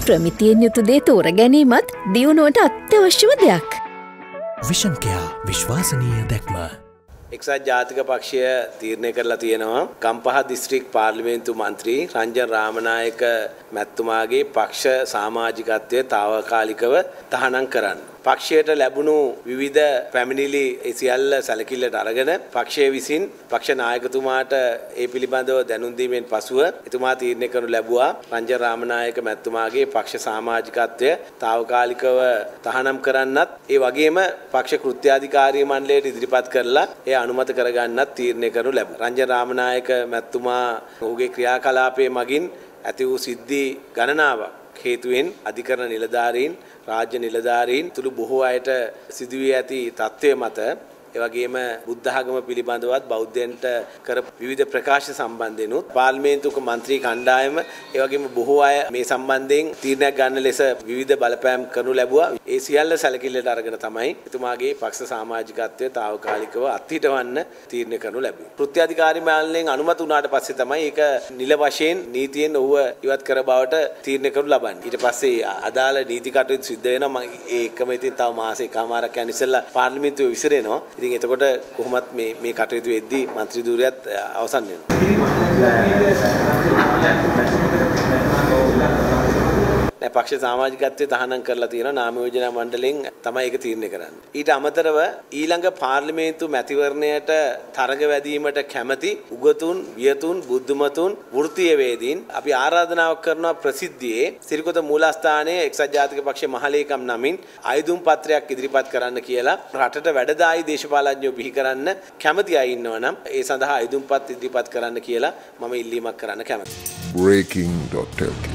ප්‍රමිතියෙන් යුතු දේ තෝර ගැනීමත් දියුණුවට අත්‍යවශ්‍යම දෙයක්. විෂන් කෙයා විශ්වාසනීය දැක්ම. එක්සත් ජාතික පක්ෂය තීරණය කරලා තියෙනවා ගම්පහ දිස්ත්‍රික් පාර්ලිමේන්තු මන්ත්‍රී රංජන් රාමනායක මැතිතුමාගේ පක්ෂ සමාජිකත්වය తాවකාලිකව තහනම් කරන්න. පක්ෂයට ලැබුණු විවිධ පැමිණිලි සියල්ල සැලකිල්ලට අරගෙන පක්ෂය විසින් පක්ෂ නායකතුමාට ඒ පිළිබඳව දැනුම් දීමෙන් පසුව එතුමා තීරණය කරනු ලැබුවා රංජන් රාමනායක මැතිතුමාගේ පක්ෂ සමාජිකත්වය තාවකාලිකව තහනම් කරන්නත් ඒ වගේම පක්ෂ කෘත්‍යාධිකාරී මණ්ඩලයට ඉදිරිපත් කරලා ඒ අනුමත කරගන්නත් තීරණය කරනු ලැබුවා. රංජන් රාමනායක මැතිතුමා ඔහුගේ ක්‍රියාකලාපයේ මගින් ඇති වූ සිද්ධි ගණනාවක් හේතුවෙන් අධිකරණ නිලධාරීන් රාජ්‍ය නිලධාරීන් තුළු බොහෝ අයට සිදුවී ඇති තත්ත්වය මත එවැගේම බුද්ධ ආගම පිළිබඳවත් බෞද්ධයන්ට කර විවිධ ප්‍රකාශ සම්බන්ධෙනුත් පාර්ලිමේන්තුක මන්ත්‍රී කණ්ඩායම එවැගේම බොහෝ අය මේ සම්බන්ධයෙන් තීරණයක් ගන්න ලෙස විවිධ බලපෑම් කරනු ලැබුවා. ඒ සියල්ල සැලකිල්ලට අරගෙන තමයි එතුමාගේ පක්ෂ සමාජිකත්වය తాවකාලිකව අත්හිටවන්න තීරණය කරනු ලැබුවේ. කෘත්‍යාධිකාරී මණ්ඩලයෙන් අනුමත වුණාට පස්සේ තමයි ඒක නිල වශයෙන් නීතියෙන් ඔහුව ඉවත් කර බවට තීරණය කරනු ලබන්නේ. ඊට පස්සේ අදාළ නීති කටයුතු සිද්ධ වෙනවා. ඒකම ඉතින් තව මාසෙකමාරක් යන ඉස්සෙල්ලා පාර්ලිමේන්තුවේ විසිරෙනවා. ඉතින් එතකොට කොහොමත් මේ කටයුතු වෙද්දී മന്ത്രി ධූරයත් අවසන් වෙනවා. පක්ෂ සමාජිකත්වය තහනම් කරලා තියෙනවා නාම යෝජනා මණ්ඩලයෙන් තමයි ඒක තීරණය කරන්නේ. ඊට අමතරව ඊළඟ පාර්ලිමේන්තු මැතිවරණයට තරඟ වැදීමට කැමැති උගතුන්, වියතුන්, බුද්ධමතුන්, වෘත්තීය වේදීන් අපි ආරාධනාවක් කරනවා ප්‍රසිද්ධියේ සිරිකොත මූලස්ථානයේ එක්සත් ජාතික පක්ෂ මහලේකම් නමින් අයදුම් පත්‍රයක් ඉදිරිපත් කරන්න කියලා රටට වැඩදායි දේශපාලඥයෝ බිහි කරන්න කැමැති අය ඉන්නවා නම් ඒ සඳහා අයදුම්පත් ඉදිරිපත් කරන්න කියලා මම ඉල්ලීමක් කරන්න කැමැතියි. breaking.lk